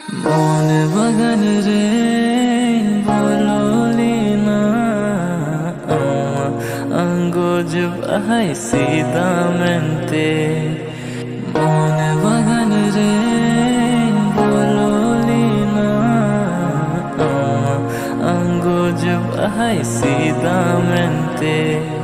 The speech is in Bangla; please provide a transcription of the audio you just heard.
মন বাগান রে বললি না আঙ্গুজ ভাই সিদামেন্তে মন বাগান রে বললি না আঙ্গুজ ভাই সিদামেন্তে